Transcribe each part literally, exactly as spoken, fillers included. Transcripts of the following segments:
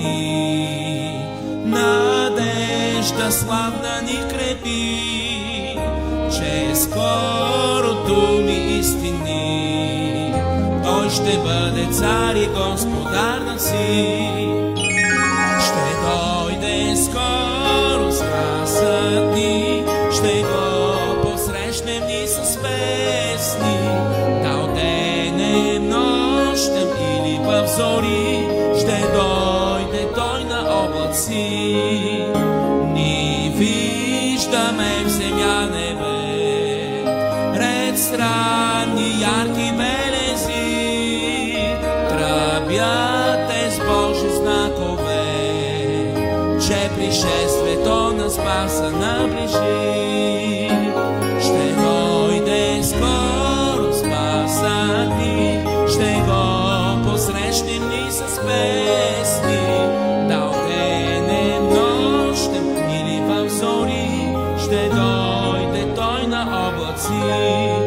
ни, надежда славна ни крепи, че скорото ми истини, Той ще бъде цар и господар на си. Ще дойде скоро спасът ни, ще го посрещнем ни с песни, да денем, нощем или в зори, ще дойде Той на облаци. Ни виждаме в земя небе ред странни ярки белези, тръбят те с Божи знакове, че пришествието на спаса наближи. Ще дойде скоро спасът ни, ще го посрещнем ни с песни, да денем, нощем или в зори, ще дойде Той на облаци.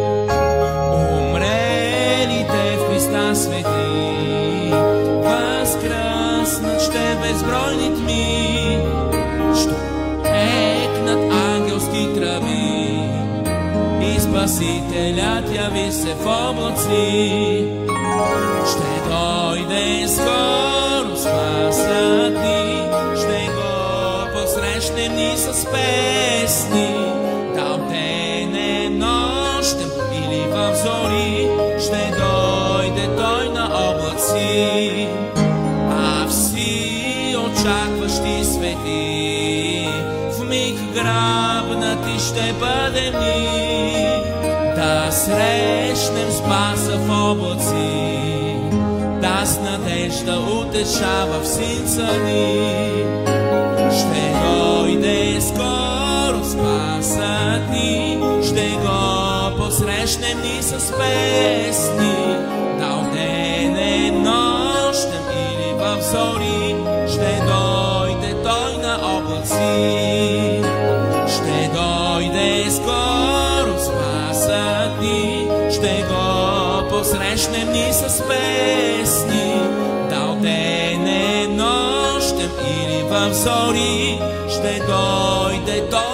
Умрелите в Христа свети възкръснат ще безбройни тми, що екнат ангелски тръби и Спасителят яви се в облаци. Ще дойде скоро спасът ни, ще го посрещнем ни с песни, да денем, нощем или в зори, ще дойде Той на облаци. А всі очакващи свети, в миг грабнати ще бъдем ни, да срещнем спаса в облаци, да с надежда утешава в синца ни. Ще дойде скоро спасът ни, ще го посрещнем ни с песни, да денем, нощем или в зори, ще дойде Той на облаци. Ще дойде скоро спасът ни, ще го посрещнем ни с песни, да денем, нощем или в зори, ще дойде Той